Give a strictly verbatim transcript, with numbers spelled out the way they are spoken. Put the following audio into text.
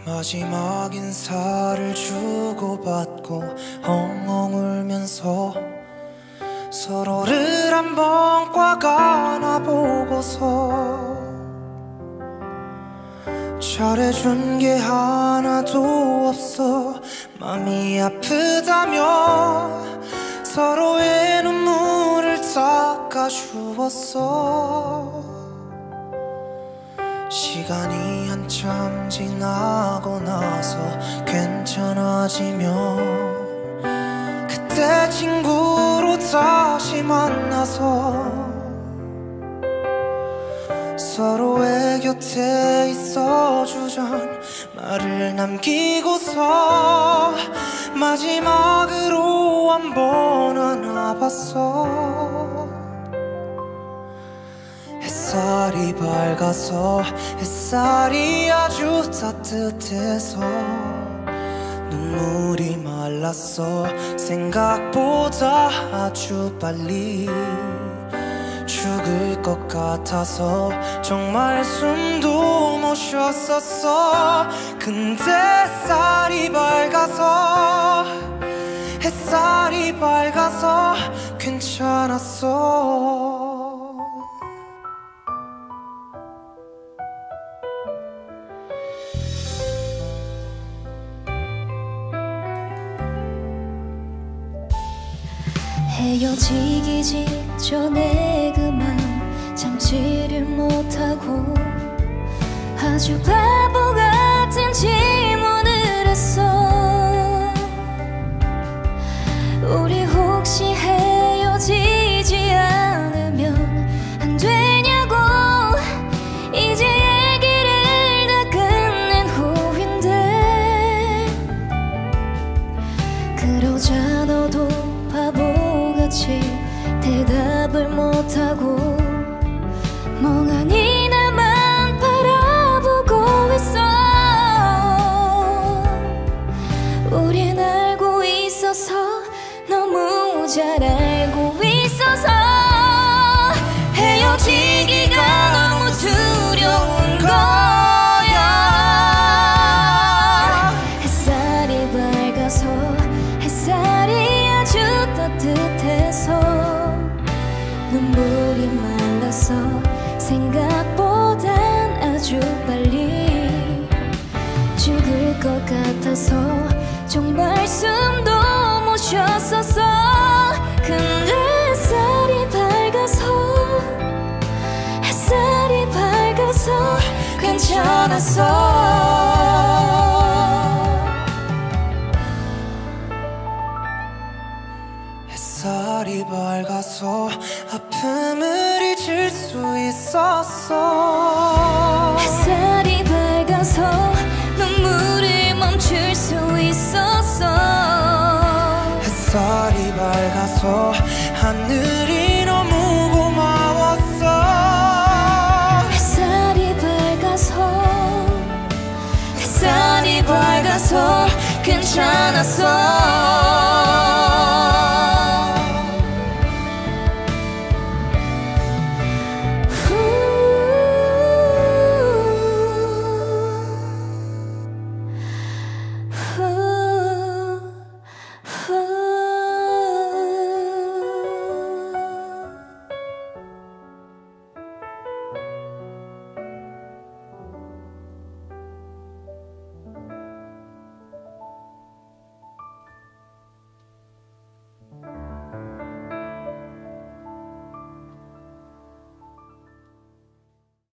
마지막 인사를 주고받고 엉엉 울면서 서로를 한번 꽉 안아보고서 잘해준 게 하나도 없어 맘이 아프다며 서로의 눈물을 닦아주었어. 시간이 한참 지나고 나서 괜찮아지면 그때 친구로 다시 만나서 서로의 곁에 있어주잔 말을 남기고서 마지막으로 한번 안아봤어. 햇살이 밝아서 햇살이 아주 따뜻해서 눈물이 말랐어. 생각보다 아주 빨리 죽을 것 같아서 정말 숨도 못 쉬었었어. 근데 햇살이 밝아서 햇살이 밝아서 괜찮았어. 헤어지기 직전에 그만 참지를 못하고 아주 바보 같은 질문을 했어. 우리 혹시 헤어지지 않으면 안 되냐고. 이제 얘기를 다 끝낸 후인데 그러자 너도 바보같이 대답을 못하고 멍하니 나만 바라보고 있어. 우린 알고 있어서 너무 잘 알고 있어서 헤어지기가 너무 두려운 거야. 햇살이 밝아서 햇살이 아주 따뜻해서 눈물이 말라서 생각보단 아주 빨리 죽을 것 같아서 정말 숨도 못 쉬었었어. 근데 햇살이 밝아서 햇살이 밝아서 괜찮았어. 햇살이 밝아서 아픔을 잊을 수 있었어. 햇살이 밝아서 눈물을 멈출 수 있었어. 햇살이 밝아서 하늘이 너무 고마웠어. 햇살이 밝아서 햇살이 밝아서 괜찮았어.